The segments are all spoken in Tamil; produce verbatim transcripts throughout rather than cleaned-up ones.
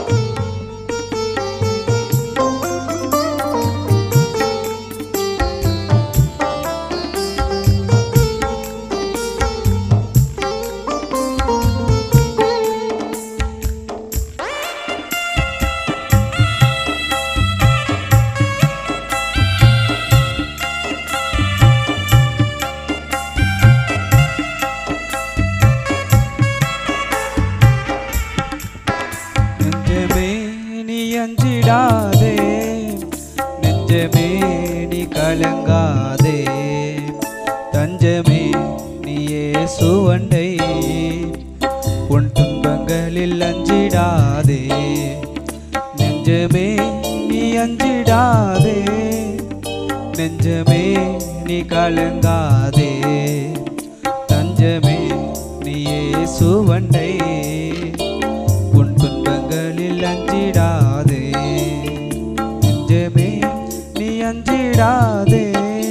அஞ்சிடாதே நெஞ்சமே நீ கலங்காதே தஞ்சமே நீ இயேசுவண்டை உன் துன்பங்களில் அஞ்சிடாதே நெஞ்சமே நீ அஞ்சிடாதே நெஞ்சமே நீ கலங்காதே தஞ்சமே நீ இயேசுவண்டை உன் துன்பங்களில் அஞ்சிடாதே நெஞ்சமே நீ அஞ்சிடாதே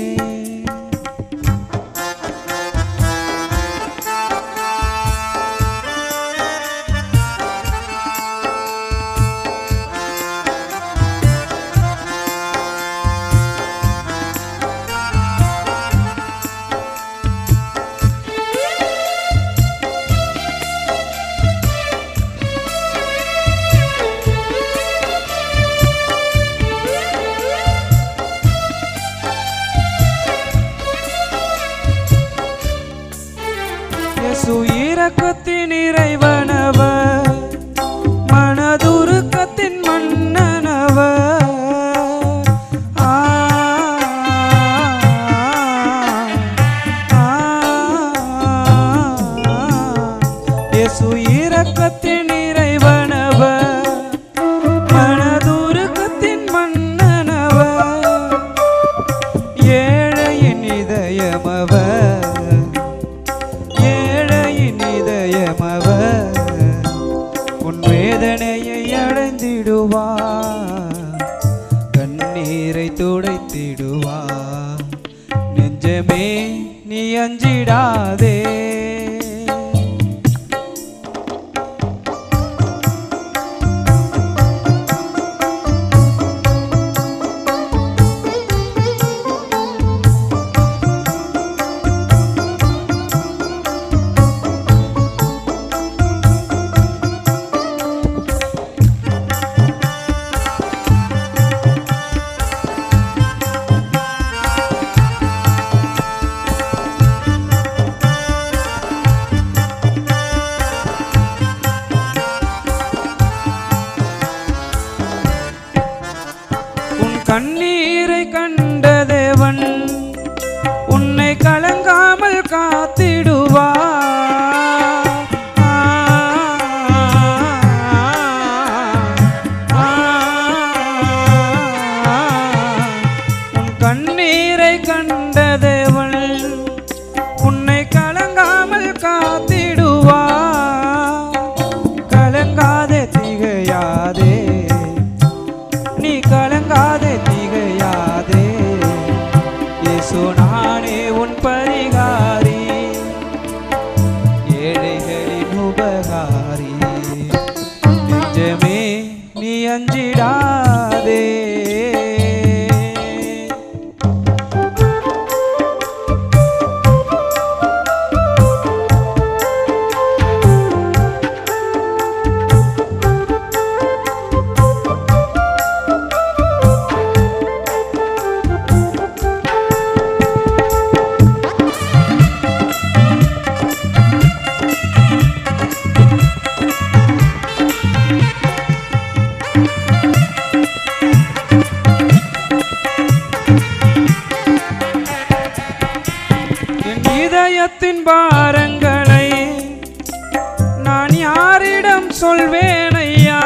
இரக்கத்தின் இறைவனவர் மனதுருக்கத்தின் மன்னனவர் ஆ இயேசு இரக்கத்தின் இறைவனவர் மனதுருக்கத்தின் மன்னனவர் ஏழையின் இதயமவர் உன் வேதனையை அடைந்திடுவார் கண்ணீரை துடைத்திடுவார் நெஞ்சமே நீ அஞ்சிடாதே கண்ணீரை கண்ட தேவன் உன்னை கலங்காமல் காத்திடுவார் உன் கண்ணீரை கண்ட தேவன் உன்னை கலங்காமல் காத்திடுவார் கலங்காதே திகையாதே நீ கலங்காதே திகையாதே இயேசு நானே உன் பரிகாரி ஏழைகளின் உபகாரி நெஞ்சமே நீ அஞ்சிடாதே இதயத்தின் பாரங்களை நான் யாரிடம் சொல்வேன் ஐயா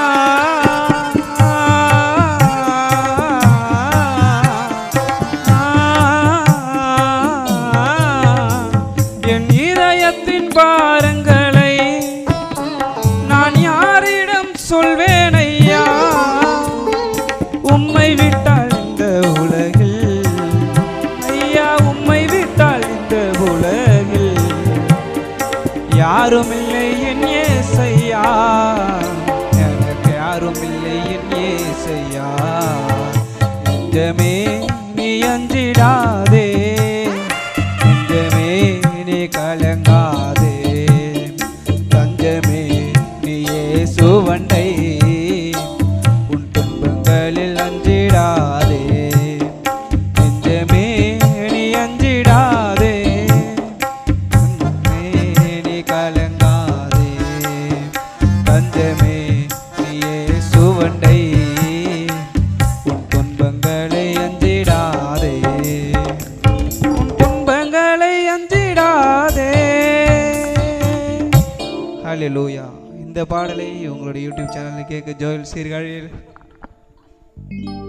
என் இதயத்தின் பாரங்களை நான் யாரிடம் சொல்வேன் ஐயா உம்மை விட்டால் இந்த உலகில் ஐயா உம்மை விட்டால் இந்த உலகில் யாருமில்லை என் இயேசையா சுவண்டை உன் துன்பங்களில் அஞ்சிடாதே நெஞ்சமே நீ அஞ்சிடாதே நீ கலங்காதே தஞ்சமே நீயே சுவண்டை உன் துன்பங்களை அஞ்சிடாதே துன்பங்களை அஞ்சிடாதே. ஹல்லேலூயா. இந்த பாடலை உங்களுடைய யூடியூப் சேனலில் கேட்க ஜோயல் சீர்காழியில்